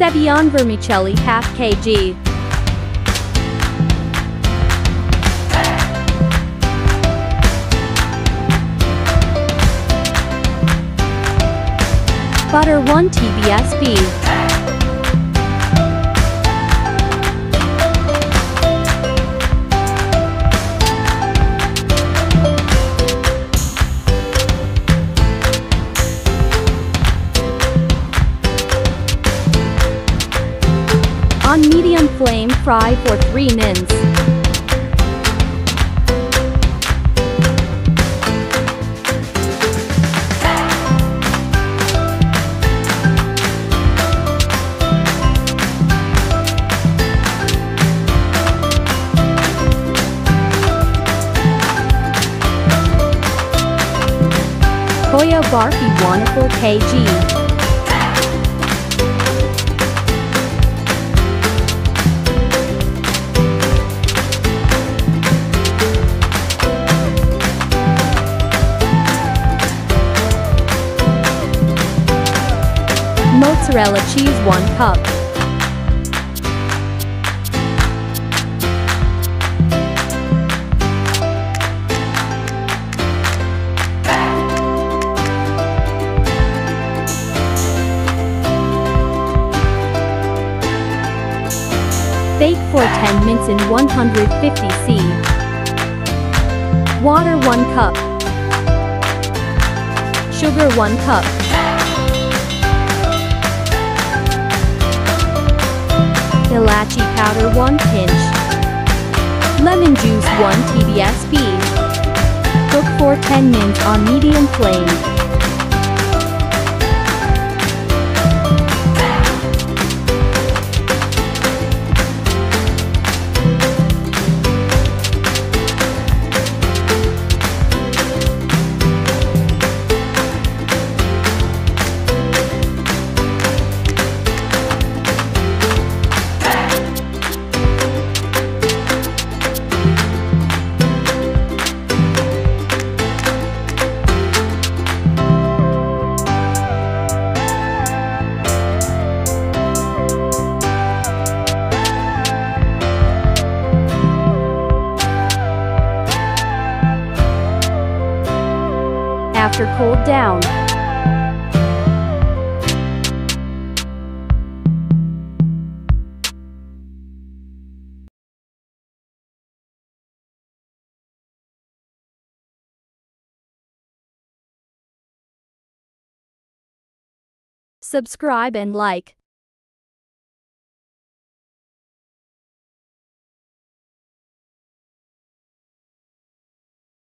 Cevian vermicelli half kg. Butter 1 TBSP. On medium flame, fry for 3 minutes. Soya barfi 1 kg. Mozzarella cheese 1 cup. Bake for 10 minutes in 150 C. Water 1 cup. Sugar 1 cup. Ilachi powder 1 pinch. Lemon juice 1 TBSP. Cook for 10 minutes on medium flame. After cooled down. Subscribe and like.